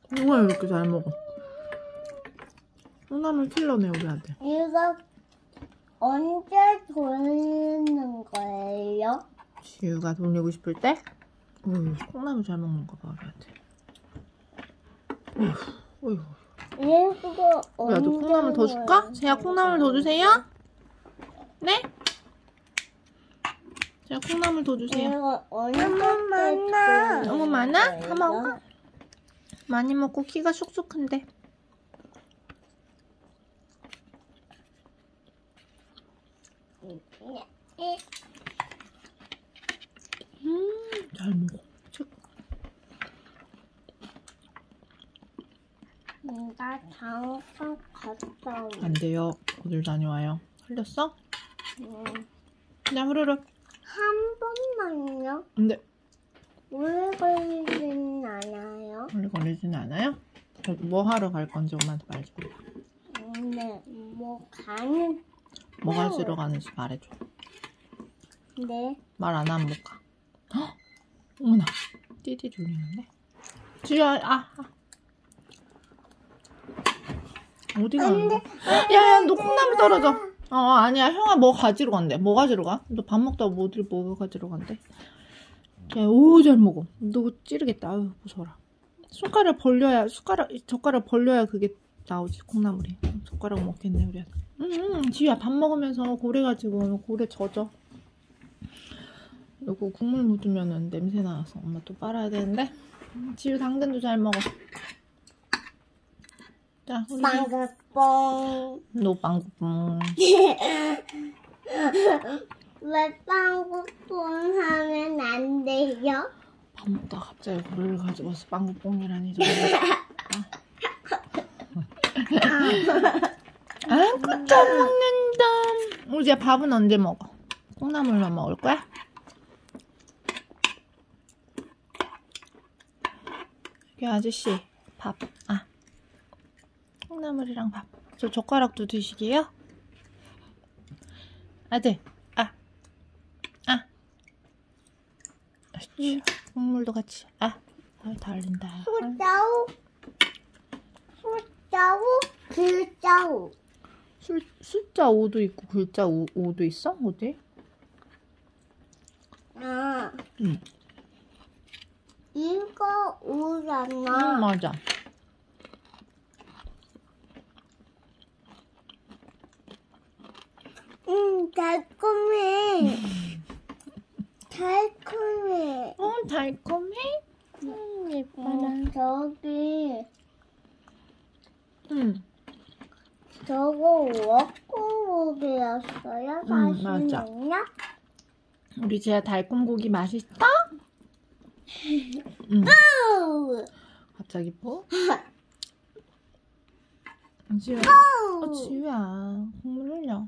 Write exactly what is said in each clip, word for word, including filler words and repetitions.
누가 이렇게 잘 먹어? 콩나물 킬러네 우리 아들. 이거 언제 돌리는 거예요? 지우가 돌리고 싶을 때? 어휴, 콩나물 잘 먹는 거 봐, 우리 아들. 어휴, 어휴. 이거 우리 아들 콩나물 더 줄까? 제가 콩나물 더 주세요? 네? 제가 콩나물 더 주세요. 이거 언제 많아. 너무 많아? 다 먹어? 많이 먹고 키가 쑥쑥 큰데. 음, 잘 먹어. 최고. 나 잠깐 갔다 올. 안 돼요. 어딜 다녀와요? 흘렸어? 응. 그냥 후루룩. 한 번만요? 근데 오래 걸리진 않아요? 오래 걸리진 않아요? 그럼 뭐 하러 갈 건지 엄마한테 말해줘. 네, 뭐 가는. 뭐 가지러 가는지 말해줘. 네. 말 안 하면 못 가. 헉! 어머나. 띠띠 졸리는데? 지우야, 아, 아. 어디 가는데? 야야, 너 콩나물 떨어져. 어, 아니야. 형아 뭐 가지러 간대. 뭐 가지러 가? 너 밥 먹다가 뭐 어딜 뭐 가지러 간대? 쟤, 오, 잘 먹어. 너 찌르겠다. 아유, 무서워라. 손가락 벌려야, 숟가락, 젓가락 벌려야 그게 나오지, 콩나물이. 젓가락 먹겠네, 우리 아들. 응, 응, 지우야, 밥 먹으면서 고래 가지고, 고래 젖어. 이거 국물 묻으면은 냄새 나서 엄마 또 빨아야 되는데. 지우 당근도 잘 먹어. 자, 우리 빵구뽕. 너 빵구뽕. 왜 빵구뽕 하면 안 돼요? 밥 먹다가 갑자기 고래를 가지고 와서 빵구뽕이라니. 좀. 아이고, 잘 먹는다. 우리 이제 밥은 언제 먹어? 콩나물만 먹을 거야? 여기 아저씨 밥. 아, 콩나물이랑 밥. 저 젓가락도 드시게요? 아들. 아, 아. 아이고, 국물도 같이. 아, 아 달린다. 수자우. 수자우. 글자우. 술, 숫자 오도 있고 글자 오, 오도 있어? 어디? 아. 응. 이거 응, 오잖아. 맞아. 음, 달콤해. 달콤해. 어, 달콤해? 음, 예뻐라. 음, 저기 응. 저거 워크북이었어요? 응, 맞아. 사실은요? 우리 제야 달콤고기 맛있어? 응. 아우! 갑자기 뭐? 지우야. 아우! 어, 지우야. 국물 흘려.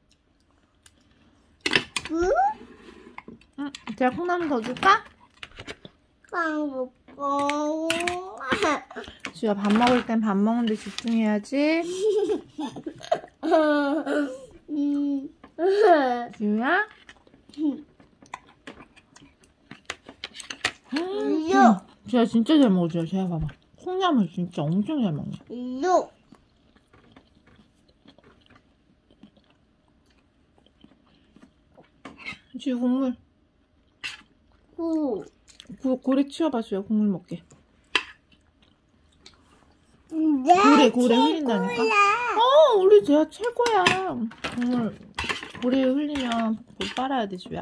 응? 응. 제가 콩나물 더 줄까? 빵구뽕. 지우야, 밥 먹을 땐 밥 먹는데 집중해야지. 음. 지우야? 이요. 지우야 진짜 잘 먹어. 지우야, 지우야 봐봐. 콩나물 진짜 엄청 잘 먹네. 이요. 지우 국물. 구. 고, 고래 치워봐, 지우야. 국물 먹게. 네, 고래, 고래 흘린다니까. 어, 우리 지우야 최고야. 국물, 고래 흘리면 물 빨아야 돼, 지우야.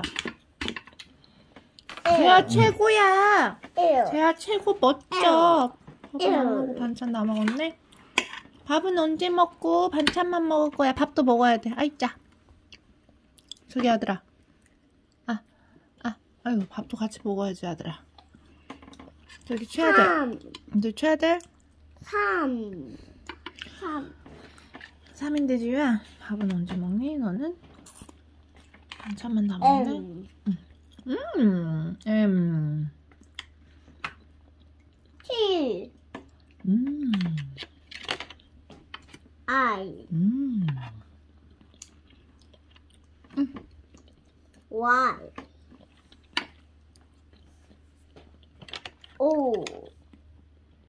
지우야 최고야. 지우야 최고 멋져. 밥은 안 먹고 반찬 다 먹었네. 밥은 언제 먹고 반찬만 먹을 거야. 밥도 먹어야 돼. 아이 짜. 저기 아들아. 아, 아, 아이고 밥도 같이 먹어야지 아들아. 저기 최아들. 삼. 너 최아들? 삼. 삼. 삼인데 지우야. 밥은 언제 먹니? 너는? 반찬만 다 먹네. M. 음, 음, 칠. 음, I. 음. Y. O.